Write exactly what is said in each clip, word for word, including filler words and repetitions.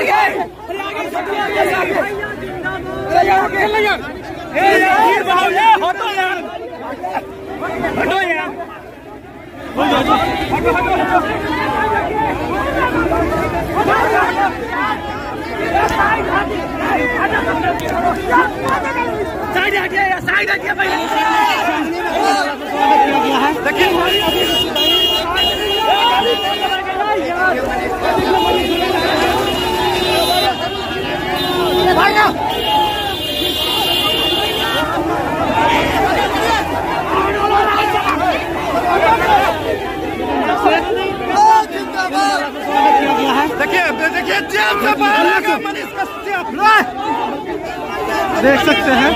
Side हटिए, side हटिए भाई। देखिए देखिए जेल से बाहर आ गया मनीष कश्यप, देख सकते हैं।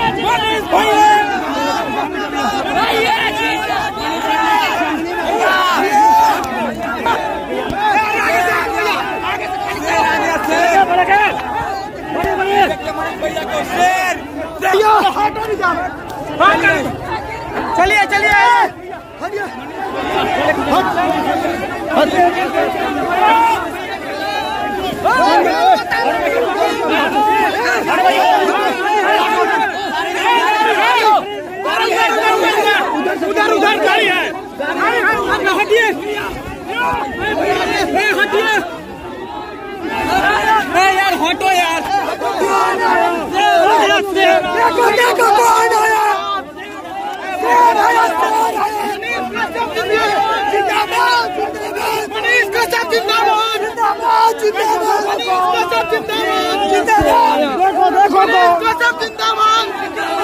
चलिए चलिए उधर उधर गाड़ी है, हटिए हटिए यार, हटो यार। देखो देखो कौन आया, मनीष कश्यप जिंदाबाद, जिंदाबाद जिंदाबाद, मनीष कश्यप जिंदाबाद, जिंदाबाद, देखो देखो कश्यप जिंदाबाद।